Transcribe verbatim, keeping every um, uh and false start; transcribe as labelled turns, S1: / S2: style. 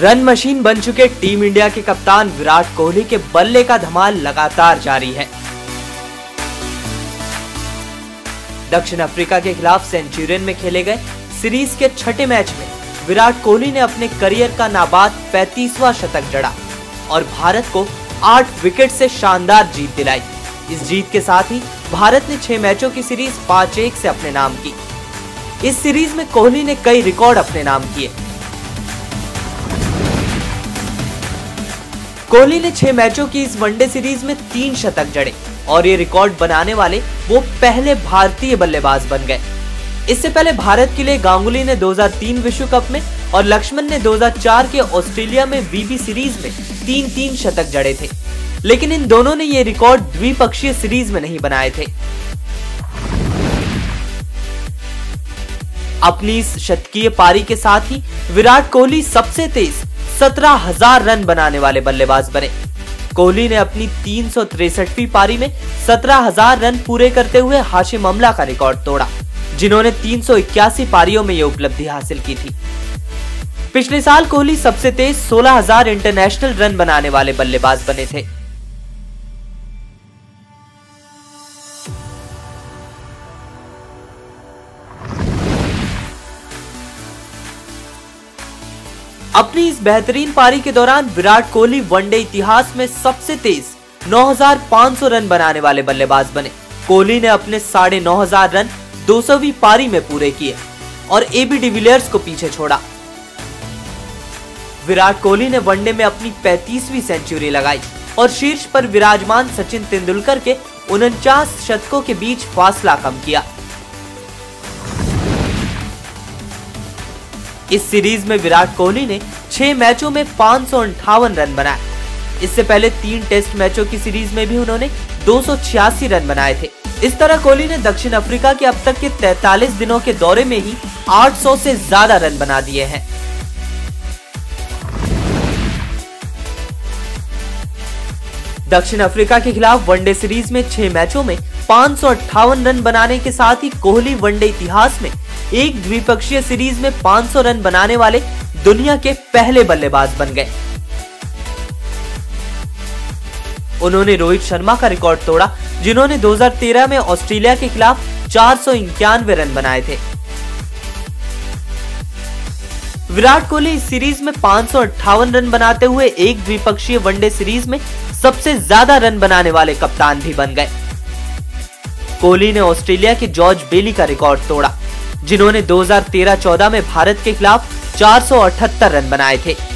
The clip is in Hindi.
S1: रन मशीन बन चुके टीम इंडिया के कप्तान विराट कोहली के बल्ले का धमाल लगातार जारी है। दक्षिण अफ्रीका के खिलाफ सेंचुरियन में खेले गए सीरीज के छठे मैच में विराट कोहली ने अपने करियर का नाबाद पैंतीसवां शतक जड़ा और भारत को आठ विकेट से शानदार जीत दिलाई। इस जीत के साथ ही भारत ने छह मैचों की सीरीज पाँच एक से अपने नाम की। इस सीरीज में कोहली ने कई रिकॉर्ड अपने नाम किए। कोहली ने छह मैचों की इस वनडे सीरीज में तीन शतक जड़े और ये रिकॉर्ड बनाने वाले वो पहले भारतीय बल्लेबाज बन गए। इससे पहले भारत के लिए गांगुली ने दो हज़ार तीन विश्व कप में और लक्ष्मण ने दो हज़ार चार के ऑस्ट्रेलिया में वीबी सीरीज में तीन तीन शतक जड़े थे, लेकिन इन दोनों ने ये रिकॉर्ड द्विपक्षीय सीरीज में नहीं बनाए थे। अपनी इस शतकीय पारी के साथ ही विराट कोहली सबसे तेज सत्रह हज़ार रन बनाने वाले बल्लेबाज बने। कोहली ने अपनी तीन सौ तिरसठवीं पारी में सत्रह हज़ार रन पूरे करते हुए हाशिम अमला का रिकॉर्ड तोड़ा, जिन्होंने तीन सौ इक्यासी पारियों में यह उपलब्धि हासिल की थी। पिछले साल कोहली सबसे तेज सोलह हज़ार इंटरनेशनल रन बनाने वाले बल्लेबाज बने थे। अपनी इस बेहतरीन पारी के दौरान विराट कोहली वनडे इतिहास में सबसे तेज नौ हज़ार पाँच सौ रन बनाने वाले बल्लेबाज बने। कोहली ने अपने साढ़े नौ हजार रन दो सौवीं पारी में पूरे किए और एबी डिविलियर्स को पीछे छोड़ा। विराट कोहली ने वनडे में अपनी पैंतीसवीं सेंचुरी लगाई और शीर्ष पर विराजमान सचिन तेंदुलकर के उनचास शतकों के बीच फासला कम किया। इस सीरीज में विराट कोहली ने छह मैचों में पाँच सौ अंठावन रन बनाए। इससे पहले तीन टेस्ट मैचों की सीरीज में भी उन्होंने दो सौ छियासी रन बनाए थे। इस तरह कोहली ने दक्षिण अफ्रीका के अब तक के तैंतालीस दिनों के दौरे में ही आठ सौ से ज्यादा रन बना दिए हैं। दक्षिण अफ्रीका के खिलाफ वनडे सीरीज में छह मैचों में पाँच सौ अट्ठावन रन बनाने के साथ ही कोहली वनडे इतिहास में एक द्विपक्षीय सीरीज में पाँच सौ रन बनाने वाले दुनिया के पहले बल्लेबाज बन गए। उन्होंने रोहित शर्मा का रिकॉर्ड तोड़ा, जिन्होंने दो हज़ार तेरह में ऑस्ट्रेलिया के खिलाफ चार सौ इक्यानवे रन बनाए थे। विराट कोहली इस सीरीज में पाँच सौ अट्ठावन रन बनाते हुए एक द्विपक्षीय वनडे सीरीज में सबसे ज्यादा रन बनाने वाले कप्तान भी बन गए। कोहली ने ऑस्ट्रेलिया के जॉर्ज बेली का रिकॉर्ड तोड़ा, जिन्होंने दो हज़ार तेरह चौदह में भारत के खिलाफ चार सौ अठहत्तर रन बनाए थे।